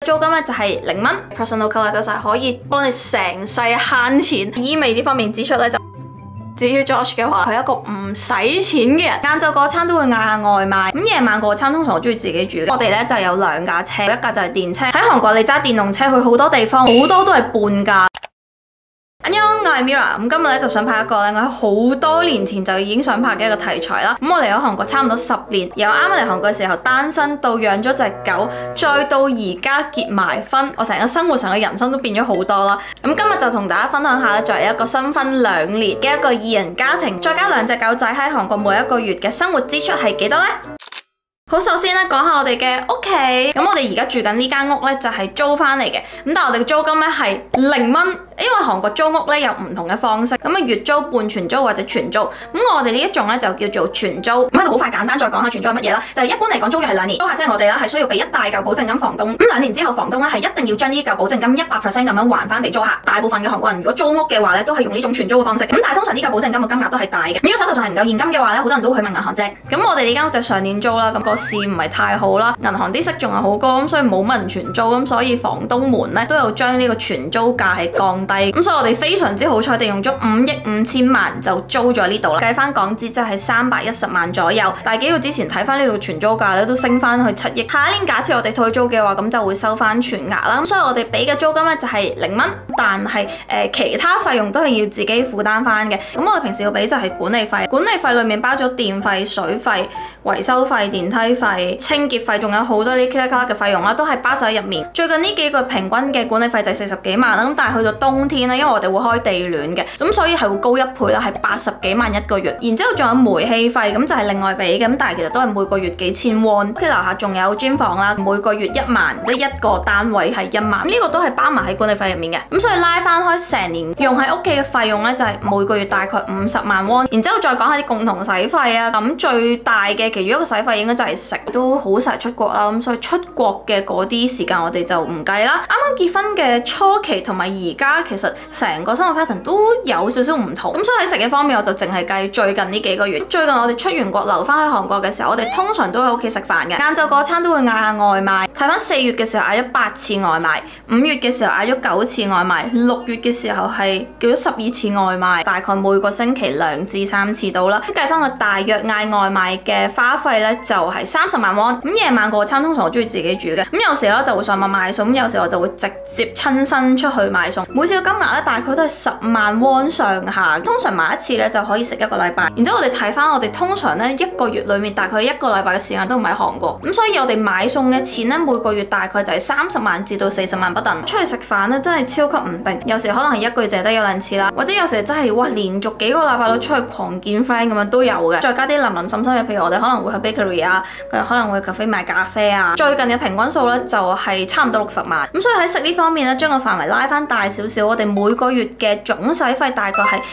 租金咧就係0蚊 ，personal color 就係可以幫你成世慳錢。醫美呢方面指出咧就。至於 Josh 嘅話，佢係一個唔使錢嘅人，晏晝嗰餐都會嗌下外賣，咁夜晚嗰餐通常我中意自己煮嘅。我哋咧就有2架車，一架就係電車。喺韓國你揸電動車去好多地方，好多都係半價。我係 Mira， 咁今日咧就想拍一個咧，我喺好多年前就已經想拍嘅一個題材啦。咁我嚟咗韓國差唔多10年，由啱啱嚟韓國嘅時候單身到養咗隻狗，再到而家結埋婚，我成個生活成個人生都變咗好多啦。咁今日就同大家分享下咧，作為一個新婚2年嘅一個2人家庭，再加2隻狗仔喺韓國每一個月嘅生活支出係幾多呢？好，首先咧講下我哋嘅屋企。咁我哋而家住緊呢間屋咧就係租翻嚟嘅，咁但係我哋嘅租金咧係0蚊。因為韓國租屋咧有唔同嘅方式，咁啊月租、半全租或者全租。咁我哋呢一種咧就叫做全租。咁好快簡單再講下全租係乜嘢啦。就係一般嚟講，租約係2年，租客即係我哋啦，係需要俾一大嚿保證金房東。咁2年之後，房東咧係一定要將呢嚿保證金100% 咁樣還翻俾租客。大部分嘅韓國人如果租屋嘅話咧，都係用呢種全租嘅方式。咁但係通常呢嚿保證金嘅金額都係大嘅。如果手頭上係唔夠現金嘅話咧，好多人都會去問銀行借。咁我哋呢間屋就上年租啦，咁個市唔係太好啦，銀行啲息仲係好高，咁所以冇乜人全租，咁所以房東們咧都有將呢個全租價係降低。咁所以我哋非常之好彩地用咗5億5千萬就租咗呢度啦，計翻港紙就係310萬左右。但係幾個月之前睇翻呢度全租價咧都升翻去7億。下一年假設我哋退租嘅話，咁就會收翻全額啦。咁所以我哋俾嘅租金咧就係0蚊，但係其他費用都係要自己負擔翻嘅。咁我哋平時要俾就係管理費，管理費裡面包咗電費、水費、維修費、電梯費、清潔費，仲有好多啲其他嘅費用啦，都係包晒喺入面。最近呢幾個月平均嘅管理費就係40幾萬啦。咁但係去到冬天咧，因為我哋會開地暖嘅，咁所以係會高1倍啦，係80幾萬一個月。然之後仲有煤氣費，咁就係另外俾嘅，咁但係其實都係每個月幾千won。屋企樓下仲有 gym 房啦，每個月1萬，即係一個單位係1萬，呢個都係包埋喺管理費入面嘅。咁所以拉翻開成年用喺屋企嘅費用咧，就係每個月大概50萬won。然之後再講下啲共同使費啊，咁最大嘅其中一個使費應該就係食，都好成日出國啦，咁所以出國嘅嗰啲時間我哋就唔計啦。啱啱結婚嘅初期同埋而家其實成個生活 pattern 都有少少唔同，咁所以喺食嘅方面我就淨係計最近呢幾個月。最近我哋出完國留翻去韓國嘅時候，我哋通常都喺屋企食飯嘅，晏晝嗰餐都會嗌下外賣。睇翻4月嘅時候嗌咗8次外賣，5月嘅時候嗌咗9次外賣，6月嘅時候係叫咗12次外賣，大概每個星期2至3次到啦。計翻個大約嗌外賣嘅花費咧，就係30萬won。咁夜晚嗰餐通常我中意自己煮嘅，咁有時咧就會上網買餸，咁有時我就會直接親身出去買餸。每次嘅金額咧大概都係10萬won上下，通常買一次咧就可以食1個禮拜。然之後我哋睇翻我哋通常咧1個月裡面大概1個禮拜嘅時間都唔喺韓國，咁所以我哋買餸嘅錢咧每個月大概就係30萬至到40萬不等。出去食飯咧真係超級唔定，有時可能係1個月淨係得1-2次啦，或者有時真係哇連續幾個禮拜都出去狂見 friend 咁樣都有嘅。再加啲林林總總嘅，譬如我哋可能會去 bakery 啊，可能會去 cafe 買咖啡啊。最近嘅平均數咧就係差唔多60萬。咁所以喺食呢方面咧，將個範圍拉翻大少少，我哋每個月嘅總使費大概係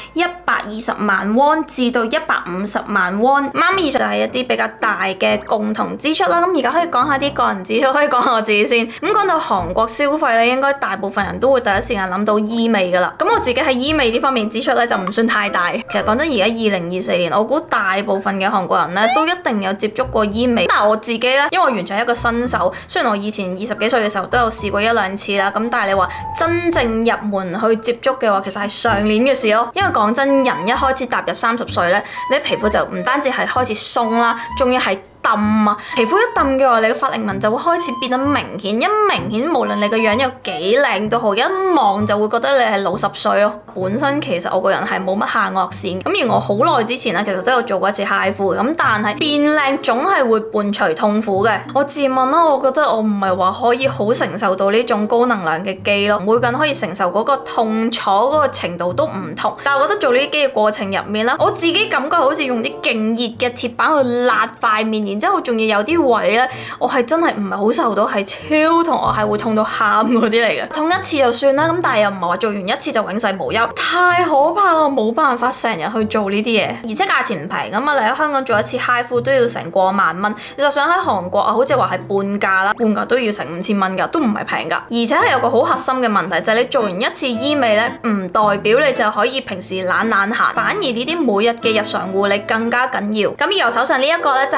120萬won至到150萬won。媽咪就係一啲比較大嘅共同支出啦。咁而家可以講下啲個人支出，可以講下我自己先。咁講到韓國消費咧，應該大部分人都會第一時間諗到醫美噶啦。咁我自己喺醫美呢方面支出咧就唔算太大。其實講真，而家2024年，我估大部分嘅韓國人咧都一定有接觸過醫美。但係我自己咧，因為我完全係一個新手，雖然我以前20幾歲嘅時候都有試過1-2次啦，咁但係你話真正入門去接觸嘅話，其實係上年嘅事咯。因為講真，人一開始踏入30歲咧，你皮膚就唔單止係開始鬆啦，仲要係揼啊！皮膚一揼嘅話，你嘅法令紋就會開始變得明顯。一明顯，無論你個樣有幾靚都好，一望就會覺得你係老10歲咯。本身其實我個人係冇乜下顎線，咁而我好耐之前咧，其實都有做過一次 HIFU，咁但係變靚總係會伴隨痛苦嘅。我自問啦，我覺得我唔係話可以好承受到呢種高能量嘅機咯，每個人可以承受嗰個痛楚嗰個程度都唔同。但係我覺得做呢啲機嘅過程入面啦，我自己感覺好似用啲勁熱嘅鐵板去辣塊面。然之後仲要有啲位咧，我係真係唔係好受到，係超痛，我係會痛到喊嗰啲嚟嘅。痛一次就算啦，咁但係又唔係話做完一次就永世無憂，太可怕啦！冇辦法成日去做呢啲嘢，而且價錢唔平咁啊！嚟喺香港做一次 HIFU 都要成過萬蚊，你就算喺韓國啊，好似話係半價啦，半價都要成5000蚊㗎，都唔係平㗎。而且係有個好核心嘅問題，就係你做完一次醫美咧，唔代表你就可以平時懶閒，反而呢啲每日嘅日常護理更加緊要。咁而我手上呢一個咧就係 Dermis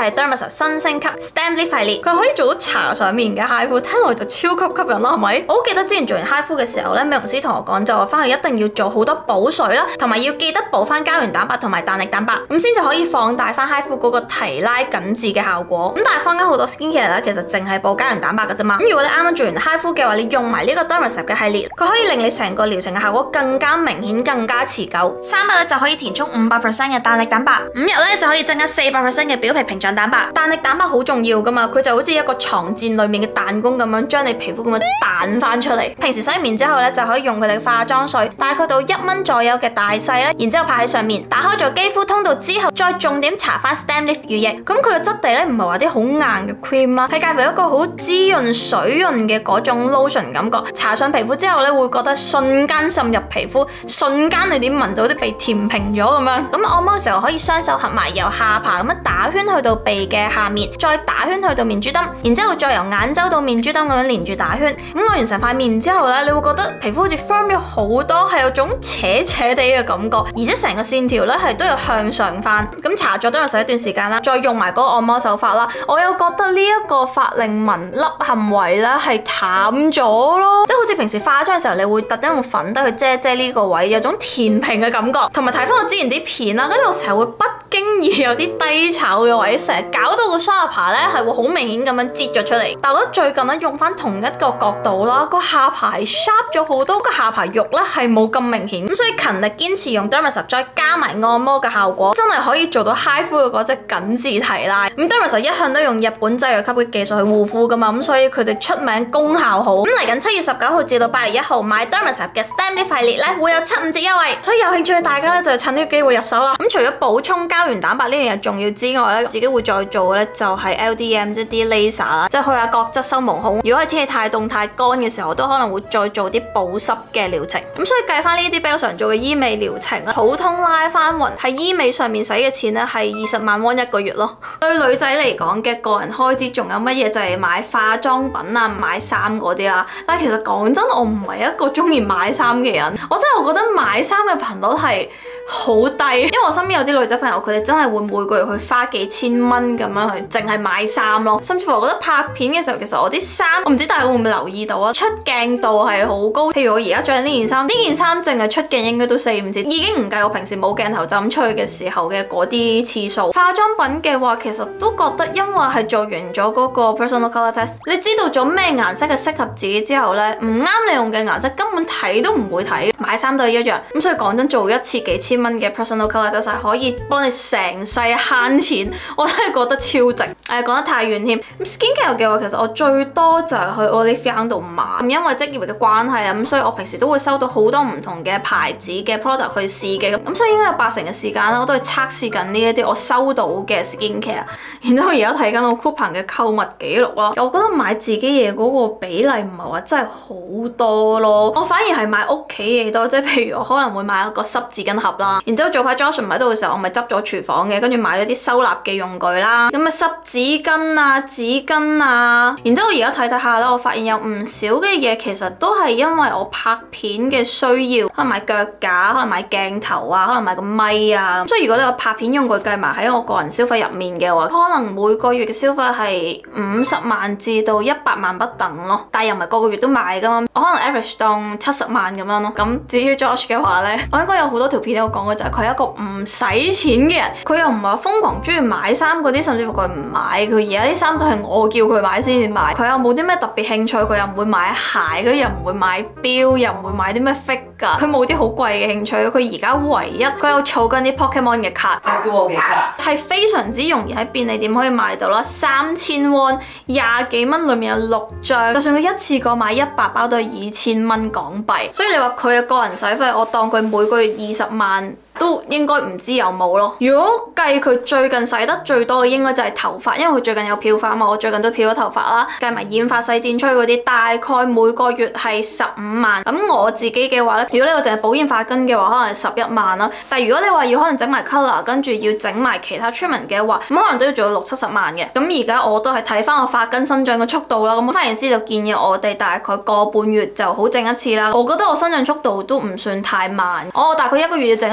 Dermacell 新升級 Stem Lift 系列，佢可以做到搽上面嘅 HIFU， 聽落就超級吸引啦，係咪？我好記得之前做完 HIFU 嘅時候咧，美容師同我講就話翻去一定要做好多補水啦，同埋要記得補翻膠原蛋白同埋彈力蛋白，咁先至可以放大翻 HIFU 嗰個提拉緊緻嘅效果。咁但係坊間好多 skincare 咧，其實淨係補膠原蛋白嘅啫嘛。咁如果你啱啱做完 HIFU 嘅話，你用埋呢個 Dermacell 嘅系列，佢可以令你成個療程嘅效果更加明顯、更加持久。3日咧就可以填充500% 嘅彈力蛋白，5日咧就可以增加400% 嘅表皮屏障蛋白。彈力蛋白好重要噶嘛，佢就好似一個床墊裏面嘅彈弓咁樣，將你皮膚咁樣彈翻出嚟。平時洗完面之後咧，就可以用佢哋嘅化妝水，大概到1蚊左右嘅大細咧，然之後拍喺上面，打開咗肌膚通道之後，再重點搽翻 Stem Lift 乳液。咁佢嘅質地咧唔係話啲好硬嘅 cream 啦，係介乎一個好滋潤水潤嘅嗰種 lotion 感覺。搽上皮膚之後咧，會覺得瞬間滲入皮膚，瞬間你點聞到啲鼻填平咗咁樣。咁按摩嘅時候可以雙手合埋，由下巴咁樣打圈去到鼻嘅下面，再打圈去到面珠墩，然之後再由眼周到面珠墩咁樣連住打圈。咁按完成塊面之後咧，你會覺得皮膚好似 firm 咗好多，係有種扯扯地嘅感覺，而且成個線條咧係都有向上翻。咁搽咗都有使一段時間啦，再用埋嗰個按摩手法啦，我又覺得呢一個法令紋凹陷位咧係淡咗咯，即係好似平時化妝嘅時候，你會特登用粉底去遮遮呢個位，有種填平嘅感覺。同埋睇翻我之前啲片啦，跟住我成日會不經意有啲低炒嘅位，成日搞到個雙下巴咧係會好明顯咁樣擠咗出嚟。但我覺得最近咧用翻同一個角度啦，個下巴係 sharp 咗好多，個下巴肉咧係冇咁明顯。咁所以勤力堅持用 Dermacell 再加埋按摩嘅效果，真係可以做到 HIFU 嘅嗰隻緊緻提拉。咁 Dermacell 一向都用日本製藥級嘅技術去護膚噶嘛，咁所以佢哋出名功效好。咁嚟緊7月19號至到8月1號買 Dermacell 嘅 Stem Lift 系列咧會有7/5折優惠，所以有興趣嘅大家咧就趁呢個機會入手啦。咁除咗補充膠原蛋白呢樣嘢重要之外咧，自己會再做嘅咧就係 LDM 即係啲 laser 啦，即係去下角質收毛孔。如果係天氣太凍太乾嘅時候，我都可能會再做啲保濕嘅療程。咁所以計翻呢啲比較常做嘅醫美療程啦，普通拉翻勻喺醫美上面使嘅錢咧係20萬蚊1個月咯。對女仔嚟講嘅個人開支仲有乜嘢？就係買化妝品啊、買衫嗰啲啦。但係其實講真，我唔係一個中意買衫嘅人，我真係覺得買衫嘅頻率係好低，因為我身邊有啲女仔朋友，佢哋真係會每個月去花幾千蚊咁樣去淨係買衫咯。甚至乎我覺得拍片嘅時候，其實我啲衫，我唔知大家會唔會留意到啊，出鏡度係好高。譬如我而家着緊呢件衫，呢件衫淨係出鏡應該都4-5次，已經唔計我平時冇鏡頭就咁出去嘅時候嘅嗰啲次數。化妝品嘅話，其實都覺得因為係做完咗嗰個 personal color test， 你知道咗咩顏色係適合自己之後咧，唔啱你用嘅顏色根本睇都唔會睇。買衫都係一樣，咁所以講真，做一次幾千蚊嘅 personal color test 可以幫你成世慳錢，我真係覺得超值。講得太遠添。咁 skincare 嘅話，其實我最多就係去 Olivia 度買，因為職業嘅關係啊，咁所以我平時都會收到好多唔同嘅牌子嘅 product 去試嘅，咁所以應該有80%嘅時間咧，我都係測試緊呢一啲我收到嘅 skincare。然之後而家睇緊我 Coupon 嘅購物記錄咯，我覺得買自己嘢嗰個比例唔係話真係好多咯，我反而係買屋企嘢多，即係譬如我可能會買一個濕紙巾盒啦，然之後早排 Joshua 唔喺度嘅時候，我咪執咗廚房嘅，跟住買咗啲收納嘅用具啦，咁啊濕紙巾啊、紙巾啊，然之後我而家睇睇下啦，我發現有唔少嘅嘢其實都係因為我拍片嘅需要，可能買腳架，可能買鏡頭啊，可能買個咪啊，所以如果你個拍片用具計埋喺我個人消費入面嘅話，可能每個月嘅消費係50萬至到100萬不等咯，但係又唔係個個月都買噶嘛，我可能 average 當70萬咁樣咯。咁至於 Josh 嘅話咧，我應該有好多條片都有講過，就係佢係一個唔使錢嘅人，佢又唔係話瘋狂中意買衫嗰啲，甚至乎佢唔買，佢而家啲衫都係我叫佢買先至買，佢又冇啲咩特別興趣，佢又唔會買鞋，佢又唔會買錶，又唔會買啲咩 figure，佢冇啲好貴嘅興趣，佢而家唯一佢有儲緊啲 Pokemon 嘅卡，係非常之容易喺便利店可以買到啦，3000 won 20幾蚊，裏面有6張，就算佢一次過買100包都係2000蚊港幣，所以你話佢嘅個人使費，我當佢每個月20萬。都應該唔知有冇咯。如果計佢最近使得最多嘅應該就係頭髮，因為佢最近有漂髮嘛，我最近都漂咗頭髮啦。計埋染髮、洗剪吹嗰啲，大概每個月係15萬。咁我自己嘅話咧，如果你話淨係保染髮根嘅話，可能係11萬啦。但係如果你話要可能整埋 color， 跟住要整埋其他 treatment 嘅話，咁可能都要做到60-70萬嘅。咁而家我都係睇翻我髮根生長嘅速度啦。咁髮型師就建議我哋大概個半月就好整一次啦。我覺得我生長速度都唔算太慢，我大概1個月要整一次。如果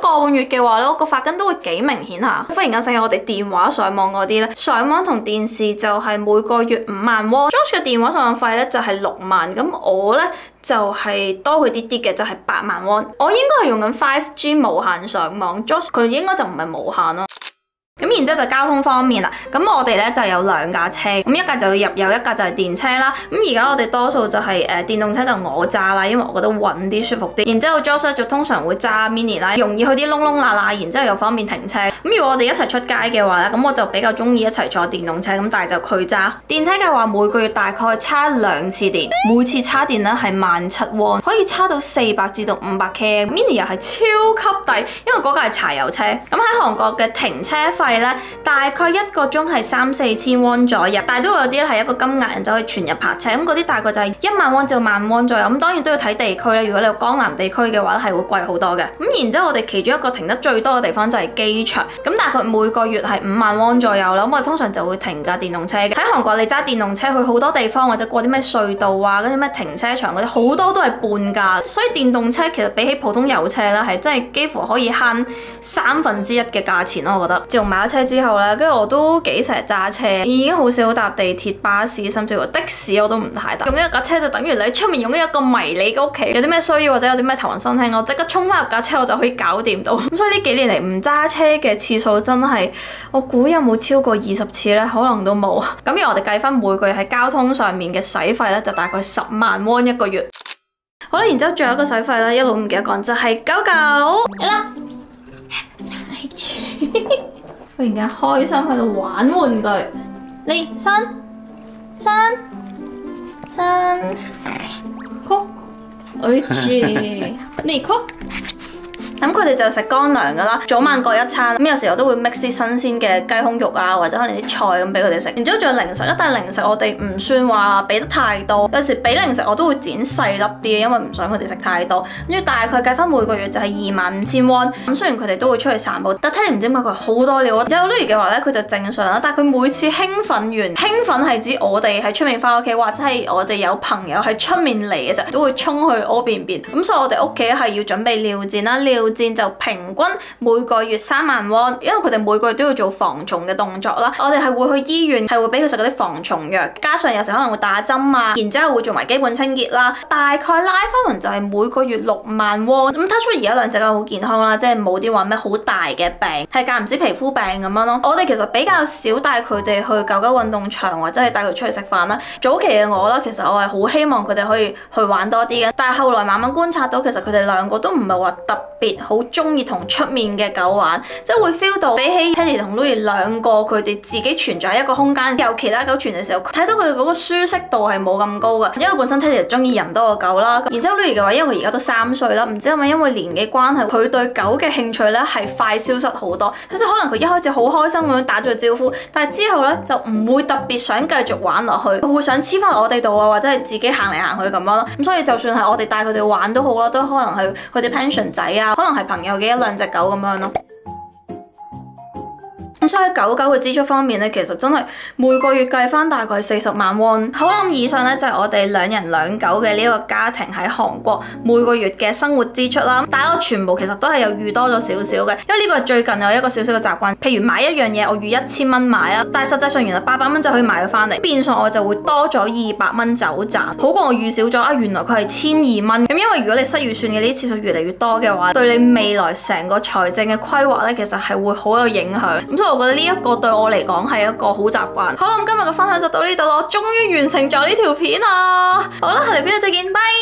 個半月嘅話咧，我個髮根都會幾明顯下。忽然間醒起我哋電話上網嗰啲咧，上網同電視就係每個月5萬喎。Josh 嘅電話上網費咧就係6萬，咁我咧就係多佢啲啲嘅，就係8萬喎。我應該係用緊 5G 無限上網 ，Josh 佢應該就唔係無限咯。咁然之後就交通方面啦，咁我哋咧就有2架車，咁一架就入油，一架就係電車啦。咁而家我哋多數就係電動車就我揸啦，因為我覺得穩啲舒服啲。然之後 Josh 就通常會揸 Mini 啦，容易去啲窿窿罅罅，然之後又方便停車。咁如果我哋一齊出街嘅話咧，咁我就比較中意一齊坐電動車，咁但係就佢揸電車嘅話，每個月大概叉2次電，每次叉電咧係17,000，可以叉到400至到500 km。Mini 又係超級抵，因為嗰架係柴油車。咁喺韓國嘅停車費咧，大概1個鐘係3-4千won左右，但係都有啲係一個金額人就可以全日泊車，咁嗰啲大概就係1萬won至萬won左右。咁當然都要睇地區咧，如果你去江南地區嘅話咧，係會貴好多嘅。咁然之後我哋其中一個停得最多嘅地方就係機場，咁大概每個月係5萬won左右啦。咁我哋通常就會停架電動車嘅。喺韓國你揸電動車去好多地方或者過啲咩隧道啊，嗰啲咩停車場嗰啲好多都係半價，所以電動車其實比起普通油車咧，係真係幾乎可以慳1/3嘅價錢咯。我覺得自從買咗車之後咧，跟住我都幾成日揸車，已經好少搭地鐵、巴士，甚至乎的士我都唔太搭。用一架車就等於你喺出面用一個迷你嘅屋企，有啲咩需要或者有啲咩頭暈身㷫，我即刻衝翻入架車我就可以搞掂到。咁所以呢幾年嚟唔揸車嘅次數真係，我估有冇超過20次咧？可能都冇。咁而我哋計翻每個月喺交通上面嘅使費咧，就大概10萬won一個月。好啦，然之後最後一個使費啦，一路唔記得講就係狗狗嚟啦。忽然間開心喺度玩玩具，嚟san，co，嚟 co。咁佢哋就食乾糧噶啦，早晚各一餐。咁有時候都會 mix 啲新鮮嘅雞胸肉啊，或者可能啲菜咁俾佢哋食。然之後仲有零食，但係零食我哋唔算話俾得太多。有時俾零食我都會剪細粒啲，因為唔想佢哋食太多。跟住大概計翻每個月就係25,000 won。咁雖然佢哋都會出去散步，但係 Teddy 唔知點解佢好多料。之後 Louis 嘅話咧，佢就正常啦。但係佢每次興奮完，興奮係指我哋喺出面翻屋企，或者係我哋有朋友喺出面嚟嘅時候，都會衝去屙便便。咁所以我哋屋企係要準備尿墊啦，尿墊就平均每個月3萬won，因為佢哋每個月都要做防蟲嘅動作啦。我哋係會去醫院，係會俾佢食嗰啲防蟲藥，加上有時可能會打針啊，然之後會做埋基本清潔啦。大概拉翻勻就係每個月6萬won。咁 touch wood 而家兩隻狗好健康啦，即係冇啲話咩好大嘅病，係間唔時皮膚病咁樣咯。我哋其實比較少帶佢哋去狗狗運動場或者係帶佢出去食飯啦。早期嘅我啦，其實我係好希望佢哋可以去玩多啲嘅，但係後來慢慢觀察到，其實佢哋兩個都唔係話特別好中意同出面嘅狗玩，即係會 feel 到比起 Teddy 同 Louis 兩個佢哋自己存在一個空間，有其他狗存嘅時候，睇到佢哋嗰個舒適度係冇咁高嘅。因為本身 Teddy 中意人多過狗啦，然之後 Louis 嘅話，因為佢而家都3歲啦，唔知係咪因為年紀關係，佢對狗嘅興趣咧係快消失好多。即係可能佢一開始好開心咁樣打咗個招呼，但係之後咧就唔會特別想繼續玩落去，佢會想黐翻我哋度啊，或者係自己行嚟行去咁樣咯。咁所以就算係我哋帶佢哋玩都好啦，都可能係佢哋 pension 仔啊，可能係朋友嘅1-2隻狗咁樣咯。咁所以喺狗狗嘅支出方面咧，其實真係每個月計翻大概40萬won。好啦，咁以上咧就係我哋2人2狗嘅呢個家庭喺韓國每個月嘅生活支出啦。但係我全部其實都係有預多咗少少嘅，因為呢個係最近有一個少少嘅習慣。譬如買一樣嘢，我預1000蚊買啦，但係實際上原來800蚊就可以買咗翻嚟，變相我就會多咗200蚊走賺，好過我預少咗啊！原來佢係1200蚊。咁因為如果你失預算嘅呢啲次數越嚟越多嘅話，對你未來成個財政嘅規劃咧，其實係會好有影響。咁所以我覺得呢一個對我嚟講係一個好習慣。好啦，咁今日嘅分享就到呢度咯，終於完成咗呢條片啦。好啦，下條片再見，拜。